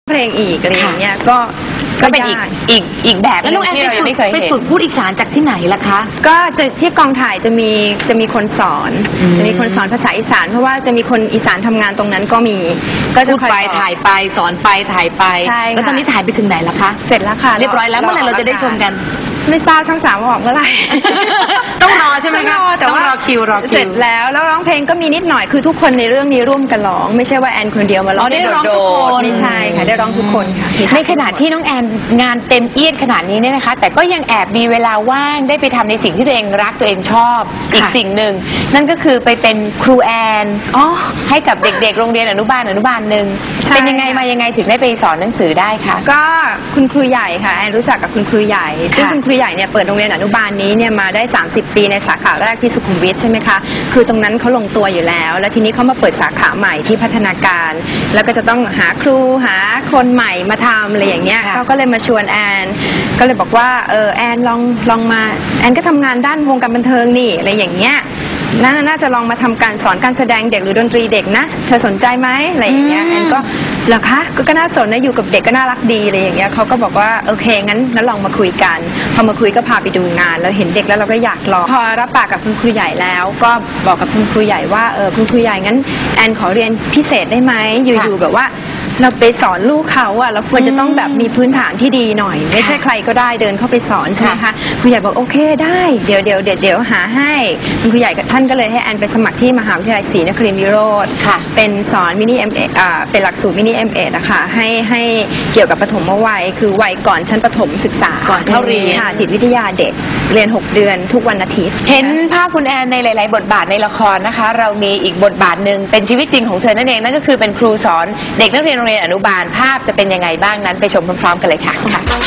เพลงอีกอะไรอย่างเงี้ยก็เป็นอีกแบบนึงที่เรายังไม่เคยเห็นไปฝึกพูดอีสานจากที่ไหนล่ะคะก็จะที่กองถ่ายจะมีคนสอนภาษาอีสานเพราะว่าจะมีคนอีสานทำงานตรงนั้นก็มีก็จะพูดไปถ่ายไปสอนไปถ่ายไปแล้วตอนนี้ถ่ายไปถึงไหนล่ะคะเสร็จแล้วค่ะเรียบร้อยแล้วเมื่อไหร่เราจะได้ชมกันไม่ทราบช่อง3ออกเมื่อไหร่ต้องรอใช่ไหมคะแต่ว่ารอคิวเสร็จแล้วร้องเพลงก็มีนิดหน่อยคือทุกคนในเรื่องนี้ร่วมกันร้องไม่ใช่ว่าแอนคนเดียวมาร้องได้ร้องทุกคนไม่ใช่ค่ะได้ร้องทุกคนค่ะในขณะที่น้องแอนงานเต็มเอียดขนาดนี้เนี่ยนะคะแต่ก็ยังแอบมีเวลาว่างได้ไปทำในสิ่งที่ตัวเองรักตัวเองชอบอีกสิ่งหนึ่งนั่นก็คือไปเป็นครูแอนให้กับเด็กๆโรงเรียนอนุบาลหนึ่งเป็นยังไงมายังไงถึงได้ไปสอนหนังสือได้คะก็คุณครูใหญ่ค่ะแอนรู้จักกับคุณครูใหญ่ซึ่งคุณครูใหญ่เนี่ยเปิดโรงเรียนอนุบาลนี้เนี่ยมาได้30 ปีในสาขาแรกที่สุขุมวิทใช่ไหมคะคือตรงนั้นเขาลงตัวอยู่แล้วแล้วทีนี้เขามาเปิดสาขาใหม่ที่พัฒนาการแล้วก็จะต้องหาครูหาคนใหม่มาทำอะไรอย่างเงี้ยเขาก็เลยมาชวนแอนก็เลยบอกว่าแอนลองมาแอนก็ทำงานด้านวงการบันเทิงนี่อะไรอย่างเงี้ยน่าจะลองมาทำการสอนการแสดงเด็กหรือดนตรีเด็กนะเธอสนใจไหมอะไรอย่างเงี้ยแอนก็เหรอคะก็น่าสนนะอยู่กับเด็กก็น่ารักดีอะไรอย่างเงี้ยเขาก็บอกว่าโอเคงั้นลองมาคุยกันพอมาคุยก็พาไปดูงานแล้วเห็นเด็กแล้วเราก็อยากลองพอรับปากกับคุณครูใหญ่แล้วก็บอกกับคุณครูใหญ่ว่าคุณครูใหญ่งั้นแอนขอเรียนพิเศษได้ไหมอยู่แบบว่าเราไปสอนลูกเขาอะเราควรจะต้องแบบมีพื้นฐานที่ดีหน่อยไม่ใช่ใครก็ได้เดินเข้าไปสอนใช่ไหมคะครูใหญ่บอกโอเคได้เดี๋ยวหาให้คุณครูใหญ่ท่านก็เลยให้แอนไปสมัครที่มหาวิทยาลัยศรีนครินทร์วิโรธเป็นสอนมินิMAเป็นหลักสูตรมินิMAนะคะให้เกี่ยวกับปฐมวัยคือวัยก่อนชั้นประถมศึกษาก่อนเข้าเรียนค่ะจิตวิทยาเด็กเรียน6 เดือนทุกวันอาทิตย์เห็นภาพคุณแอนในหลายๆบทบาทในละครนะคะเรามีอีกบทบาทหนึ่งเป็นชีวิตจริงของเธอนั่นเองนั่นก็คือเป็นครูสอนเด็กนักเรียนโรงเรียนอนุบาลภาพจะเป็นยังไงบ้างนั้นไปชมพร้อมๆกันเลยค่ะ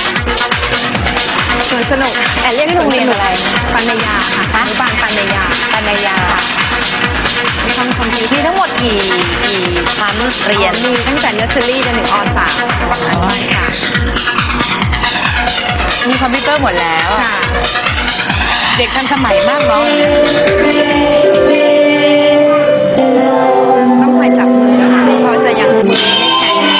สวนสนุกแอนเรียกที่โรงเรียนอะไรปัญญาค่ะอนุบาลปัญญาทำคอมพิวเตอร์ทั้งหมดกี่ชั้นเรียนมีตั้งแต่เนอร์เซอรี่จนถึงอ.3ค่ะมีคอมพิวเตอร์หมดแล้วเด็กทันสมัยมากเนาะต้องคอยจับมือนะคะเขาจะยังไม่แข็ง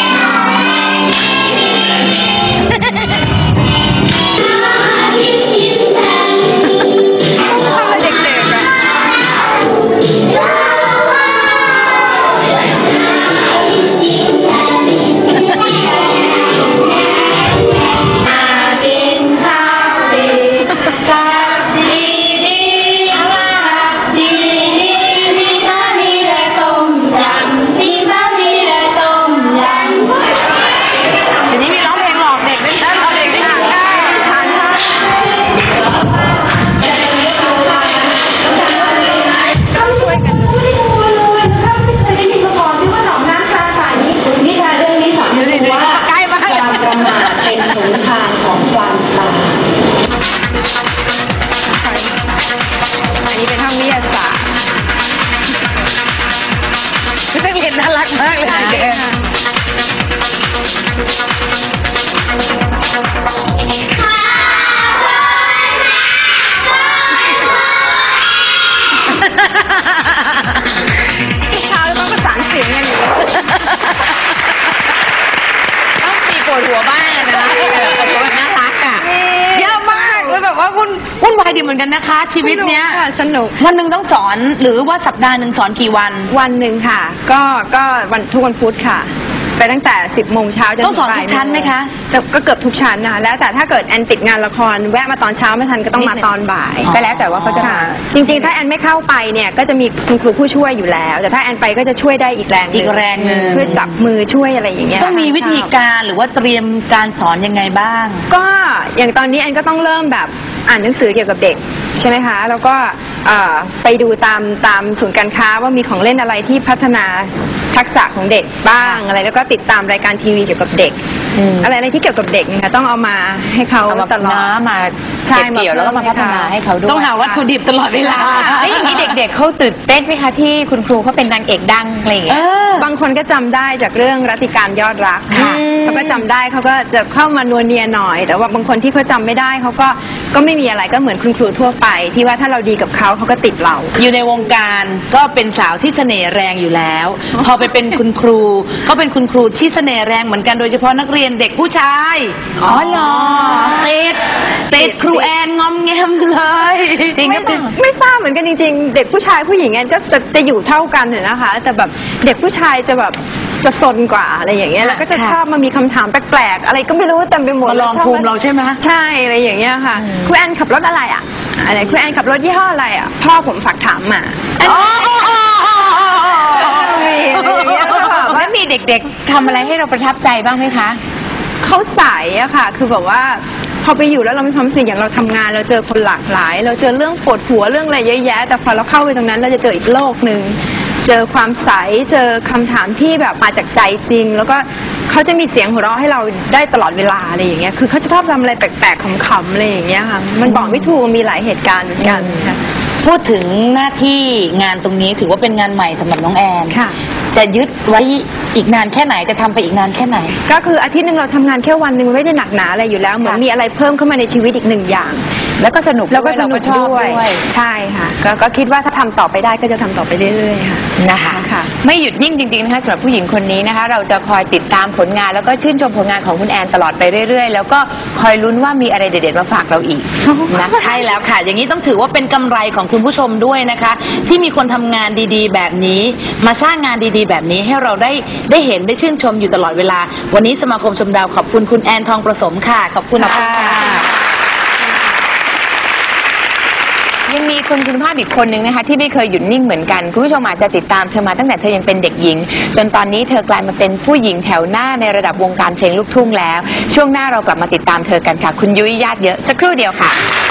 น่ารักมากเลยเด็กเช้าต้องประสานเสียงกันอยู่ต้องมีปวดหัวบ้างนะปวดหัวแบบน่ารักอ่ะเยอะมากเลยแบบว่าวุ่นวายดีเหมือนกันนะคะชีวิตเนี้ยสนุกวันหนึ่งต้องสอนหรือว่าสัปดาห์หนึ่งสอนกี่วันหนึ่งค่ะก็วันทุกวันพุธค่ะไปตั้งแต่10 โมงเช้าจนถึงบ่ายต้องสอนทุกชั้นไหมคะก็เกือบทุกชั้นนะแล้วแต่ถ้าเกิดแอนติดงานละครแวะมาตอนเช้าไม่ทันก็ต้องมาตอนบ่ายก็แล้วแต่ว่าเขาจะมาจริงๆถ้าแอนไม่เข้าไปเนี่ยก็จะมีคุณครูผู้ช่วยอยู่แล้วแต่ถ้าแอนไปก็จะช่วยได้อีกแรงนึงช่วยจับมือช่วยอะไรอย่างเงี้ยต้องมีวิธีการหรือว่าเตรียมการสอนยังไงบ้างก็อย่างตอนนี้แอนก็ต้องเริ่มแบบอ่านหนังสือเกี่ยวกับเด็กใช่ไหมคะแล้วก็ไปดูตามศูนย์การค้าว่ามีของเล่นอะไรที่พัฒนาทักษะของเด็กบ้างอะไรแล้วก็ติดตามรายการทีวีเกี่ยวกับเด็กอะไรที่เกี่ยวกับเด็กนะคะต้องเอามาให้เขาตลอดมาเก็บเกี่ยวแล้วก็มาพัฒนาให้เขาด้วยต้องหาวัตถุดิบตลอดเวลาแล้วอย่างนี้เด็กๆเขาตื่นเต้นไหมคะที่คุณครูเขาเป็นนางเอกดังอะไรอย่างเงี้ยบางคนก็จำได้จากเรื่องรัติการยอดรักเขาก็จำได้เขาก็จะเข้ามานัวเนียหน่อยแต่ว่าบางคนที่เขาจำไม่ได้เขาก็ไม่มีอะไรก็เหมือนคุณครูทั่วไปที่ว่าถ้าเราดีกับเขาก็ติดเราอยู่ในวงการก็เป็นสาวที่เสน่ห์แรงอยู่แล้วพอไปเป็นคุณครูก็เป็นคุณครูที่เสน่ห์แรงเหมือนกันโดยเฉพาะนักเรียนเด็กผู้ชายอ๋อเหรอติดครูแอนงอมแงมเลยจริงก็ไม่ทราบเหมือนกันจริงๆเด็กผู้ชายผู้หญิงกันก็จะอยู่เท่ากันเถอะนะคะแต่แบบเด็กผู้ชายจะแบบจะซนกว่าอะไรอย่างเงี้ยแล้วก็จะชอบมามีคำถามแปลกๆอะไรก็ไม่รู้เต็มไปหมดมาลองภูมิเราใช่ไหมใช่อะไรอย่างเงี้ยค่ะครูแอนขับรถอะไรอ่ะอะไรครูแอนขับรถยี่ห้ออะไรอ่ะพ่อผมฝากถามมาแล้วมีเด็กๆทำอะไรให้เราประทับใจบ้างไหมคะเขาใสอะค่ะคือแบบว่าพอไปอยู่แล้วเรามีความรู้สึกอย่างเราทำงานเราเจอคนหลากหลายเราเจอเรื่องปวดหัวเรื่องอะไรเยอะแยะแต่พอเราเข้าไปตรงนั้นเราจะเจออีกโลกนึงเจอความใสเจอคำถามที่แบบมาจากใจจริงแล้วก็เขาจะมีเสียงหัวเราะให้เราได้ตลอดเวลาอะไรอย่างเงี้ยคือเขาจะชอบทำอะไรแปลกๆขำๆอะไรอย่างเงี้ยค่ะมันบอกไม่ถูกมีหลายเหตุการณ์เหมือนกันค่ะพูดถึงหน้าที่งานตรงนี้ถือว่าเป็นงานใหม่สำหรับน้องแอนค่ะจะยึดไว้อีกนานแค่ไหนจะทำไปอีกนานแค่ไหนก็คืออาทิตย์นึงเราทำงานแค่วันนึงไม่ได้หนักหนาอะไรอยู่แล้วเหมือนมีอะไรเพิ่มเข้ามาในชีวิตอีกหนึ่งอย่างแล้วก็สนุกแล้วก็สนุกด้วยใช่ค่ะก็คิดว่าถ้าทำต่อไปได้ก็จะทำต่อไปเรื่อยๆค่ะนะคะไม่หยุดนิ่งจริงๆนะคะสำหรับผู้หญิงคนนี้นะคะเราจะคอยติดตามผลงานแล้วก็ชื่นชมผลงานของคุณแอนตลอดไปเรื่อยๆแล้วก็คอยลุ้นว่ามีอะไรเด็ดๆมาฝากเราอีกนะใช่แล้วค่ะอย่างนี้ต้องถือว่าเป็นกำไรของคุณผู้ชมด้วยนะคะที่มีคนทำงานดีๆแบบนี้มาสร้างงานดีๆแบบนี้ให้เราได้เห็นได้ชื่นชมอยู่ตลอดเวลาวันนี้สมาคมชมดาวขอบคุณคุณแอนทองประสมค่ะขอบคุณค่ะยังมีคนคุณภาพอีกคนนึงนะคะที่ไม่เคยหยุดนิ่งเหมือนกันคุณผู้ชมอาจจะติดตามเธอมาตั้งแต่เธอยังเป็นเด็กหญิงจนตอนนี้เธอกลายมาเป็นผู้หญิงแถวหน้าในระดับวงการเพลงลูกทุ่งแล้วช่วงหน้าเรากลับมาติดตามเธอกันค่ะคุณยุ้ยญาติเยอะสักครู่เดียวค่ะ